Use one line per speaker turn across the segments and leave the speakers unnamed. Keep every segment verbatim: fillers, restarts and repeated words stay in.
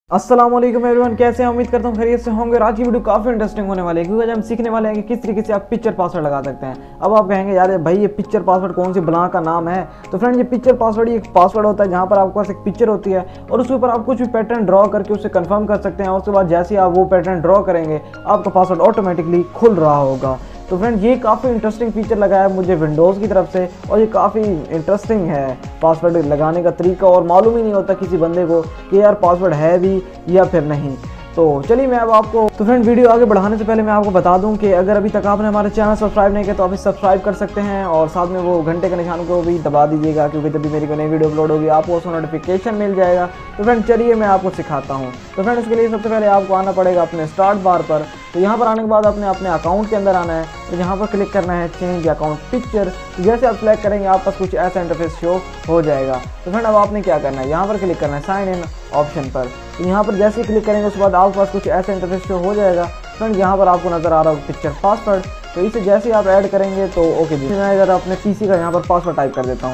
अस्सलाम वालेकुम एवरीवन, कैसे हैं? उम्मीद करता हूँ खैरियत से होंगे। आज की वीडियो काफ़ी इंटरेस्टिंग होने वाली है क्योंकि आज हम सीखने वाले हैं कि किस तरीके से आप पिक्चर पासवर्ड लगा सकते हैं। अब आप कहेंगे यार भाई ये पिक्चर पासवर्ड कौन सी बला का नाम है। तो फ्रेंड, ये पिक्चर पासवर्ड एक पासवर्ड होता है जहाँ पर आपके पास एक पिक्चर होती है और उसके ऊपर आप कुछ भी पैटर्न ड्रॉ करके उसे कन्फर्म कर सकते हैं और उसके बाद जैसे ही आप वो पैटर्न ड्रॉ करेंगे आपका पासवर्ड ऑटोमेटिकली खुल रहा होगा। तो फ्रेंड, ये काफ़ी इंटरेस्टिंग फीचर लगाया है मुझे विंडोज़ की तरफ से और ये काफ़ी इंटरेस्टिंग है पासवर्ड लगाने का तरीका, और मालूम ही नहीं होता किसी बंदे को कि यार पासवर्ड है भी या फिर नहीं। तो चलिए मैं अब आपको तो फ्रेंड वीडियो आगे बढ़ाने से पहले मैं आपको बता दूं कि अगर अभी तक आपने हमारे चैनल सब्सक्राइब नहीं किया तो आप इसे सब्सक्राइब कर सकते हैं और साथ में वो घंटे के निशान को भी दबा दीजिएगा क्योंकि जब भी मेरी कोई नई वीडियो अपलोड होगी आपको उसका नोटिफिकेशन मिल जाएगा। तो फ्रेंड चलिए मैं आपको सिखाता हूँ। तो फ्रेंड उसके लिए सबसे पहले आपको आना पड़ेगा अपने स्टार्ट बार पर। तो यहाँ पर आने के बाद आपने अपने अकाउंट के अंदर आना है। तो यहाँ पर क्लिक करना है चेंज अकाउंट पिक्चर। तो जैसे आप सेलेक्ट करेंगे आप पास कुछ ऐसा इंटरफेस शो हो जाएगा। तो फ्रेंड अब आपने क्या करना है, यहाँ पर क्लिक करना है साइन इन ऑप्शन पर। तो यहाँ पर जैसे ही क्लिक करेंगे उसके बाद आपके पास कुछ ऐसा इंटरफेस शो हो जाएगा। फ्रेंड यहाँ पर आपको नज़र आ रहा होगा पिक्चर पासवर्ड। तो इसे जैसे ही आप ऐड करेंगे तो ओके जी, मैं इधर अपने पीसी का यहाँ पर पासवर्ड टाइप कर देता हूँ।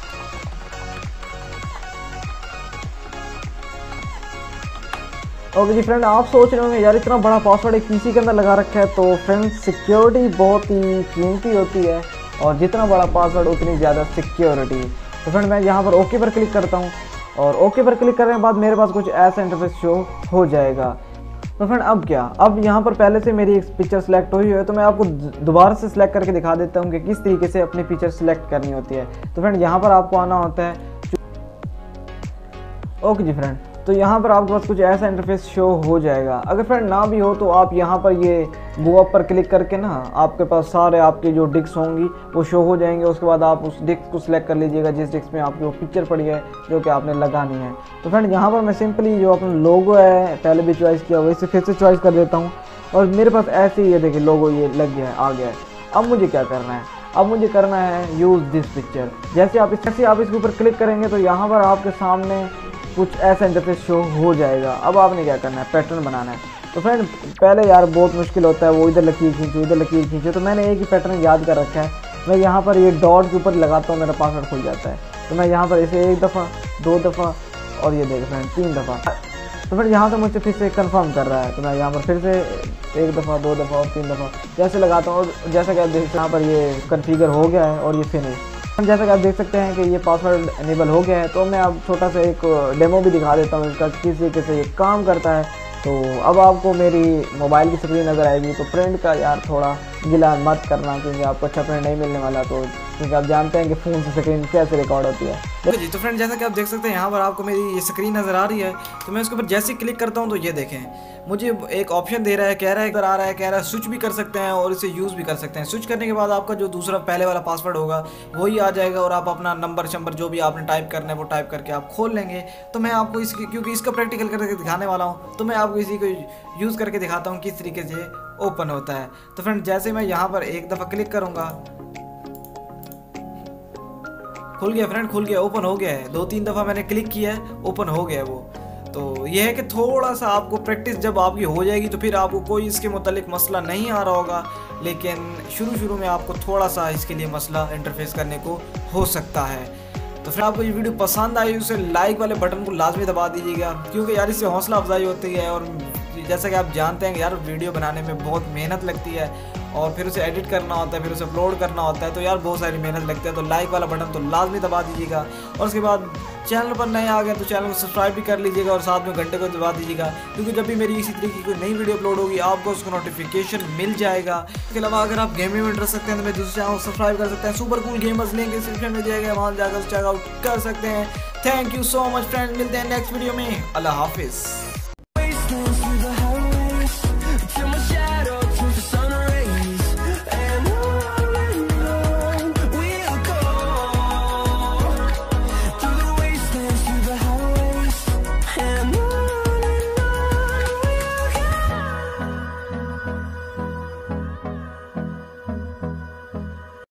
ओके जी फ्रेंड, आप सोच रहे होंगे यार इतना बड़ा पासवर्ड एक पीसी के अंदर लगा रखा है। तो फ्रेंड सिक्योरिटी बहुत ही कीमती होती है और जितना बड़ा पासवर्ड उतनी ज़्यादा सिक्योरिटी। तो फ्रेंड मैं यहाँ पर ओके पर क्लिक करता हूँ और ओके पर क्लिक करने के बाद मेरे पास कुछ ऐसा इंटरफेस शो हो जाएगा। तो फ्रेंड अब क्या, अब यहाँ पर पहले से मेरी एक पिक्चर सेलेक्ट हुई है तो मैं आपको दोबारा से सिलेक्ट करके दिखा देता हूँ कि किस तरीके से अपनी पिक्चर सेलेक्ट करनी होती है। तो फ्रेंड यहाँ पर आपको आना होता है। ओके जी फ्रेंड, तो यहाँ पर आपके पास कुछ ऐसा इंटरफेस शो हो जाएगा। अगर फ्रेंड ना भी हो तो आप यहाँ पर ये गो अप पर क्लिक करके ना आपके पास सारे आपके जो डिस्क होंगी वो शो हो जाएंगे। उसके बाद आप उस डिस्क को सिलेक्ट कर लीजिएगा जिस डिस्क में आपकी वो पिक्चर पड़ी है जो कि आपने लगानी है। तो फ्रेंड यहाँ पर मैं सिंपली जो अपना लोगो है पहले भी चॉइस किया हुआ इसे फिर से चॉइस कर देता हूँ और मेरे पास ऐसे ही ये देखिए लोगो ये लग गया है, आ गया है। अब मुझे क्या करना है, अब मुझे करना है यूज़ दिस पिक्चर। जैसे आप जैसे आप इसके ऊपर क्लिक करेंगे तो यहाँ पर आपके सामने कुछ ऐसा इंटरफेस शो हो जाएगा। अब आपने क्या करना है, पैटर्न बनाना है। तो फ्रेंड पहले यार बहुत मुश्किल होता है, वो इधर लकीर खींचो इधर लकीर खींचो। तो मैंने एक ही पैटर्न याद कर रखा है, मैं यहाँ पर ये डॉट के ऊपर लगाता हूँ, मेरा पासवर्ड खुल जाता है। तो मैं यहाँ पर इसे एक दफ़ा दो दफ़ा और ये देख फ्रेंड तीन दफ़ा। तो फिर यहाँ से मुझसे फिर से कंफर्म कर रहा है तो मैं यहाँ पर फिर से एक दफ़ा दो दफ़ा और तीन दफ़ा जैसे लगाता हूँ और जैसा कि आप देख यहाँ पर ये कन्फिगर हो गया है और ये फिनिश। जैसा कि आप देख सकते हैं कि ये पासवर्ड इनेबल हो गया है। तो मैं अब छोटा सा एक डेमो भी दिखा देता हूँ इसका किस तरीके से ये काम करता है। तो अब आपको मेरी मोबाइल की स्क्रीन नज़र आएगी। तो फ्रेंड का यार थोड़ा गिला मत करना क्योंकि आपको अच्छा फ्रेंड नहीं मिलने वाला। तो क्योंकि आप जानते हैं कि फ़ोन से स्क्रीन कैसे रिकॉर्ड होती है। तो जी तो फ्रेंड जैसा कि आप देख सकते हैं यहाँ पर आपको मेरी ये स्क्रीन नज़र आ रही है। तो मैं उसके ऊपर जैसे ही क्लिक करता हूँ तो ये देखें मुझे एक ऑप्शन दे रहा है, कह रहा है इधर आ रहा है, कह रहा है स्विच भी कर सकते हैं और इसे यूज़ भी कर सकते हैं। स्विच करने के बाद आपका जो दूसरा पहले वाला पासवर्ड होगा वही आ जाएगा और आप अपना नंबर शंबर जो भी आपने टाइप करना है वो टाइप करके आप खोल लेंगे। तो मैं आपको इसकी क्योंकि इसका प्रैक्टिकल करके दिखाने वाला हूँ तो मैं आपको इसी को यूज़ करके दिखाता हूँ किस तरीके से ओपन होता है। तो फ्रेंड जैसे मैं यहाँ पर एक दफ़ा क्लिक करूँगा, खुल गया फ्रेंड, खुल गया, ओपन हो गया है। दो तीन दफ़ा मैंने क्लिक किया है, ओपन हो गया है वो। तो यह है कि थोड़ा सा आपको प्रैक्टिस जब आपकी हो जाएगी तो फिर आपको कोई इसके मुतालिक मसला नहीं आ रहा होगा, लेकिन शुरू शुरू में आपको थोड़ा सा इसके लिए मसला इंटरफेस करने को हो सकता है। तो फिर आपको ये वीडियो पसंद आई उसे लाइक वाले बटन को लाजमी दबा दीजिएगा क्योंकि यार इससे हौसला अफजाई होती है और जैसा कि आप जानते हैं कि यार वीडियो बनाने में बहुत मेहनत लगती है और फिर उसे एडिट करना होता है, फिर उसे अपलोड करना होता है। तो यार बहुत सारी मेहनत लगती है। तो लाइक वाला बटन तो लाजमी दबा दीजिएगा और उसके बाद चैनल पर नए आ गए तो चैनल को सब्सक्राइब भी कर लीजिएगा और साथ में घंटे को दबा दीजिएगा क्योंकि जब भी मेरी इसी तरीके की कोई नई वीडियो अपलोड होगी आपको उसको नोटिफिकेशन मिल जाएगा। इसके अलावा अगर आप गेमिंग में इंटरेस्ट रखते हैं तो मैं दूसरे चैनल को सब्सक्राइब कर सकते हैं। Super cool gamers link description में दिया गया, वहाँ जाकर चेकआउट कर सकते हैं। Thank you so much friends, मिलते हैं नेक्स्ट वीडियो में। अल्लाह हाफिज़।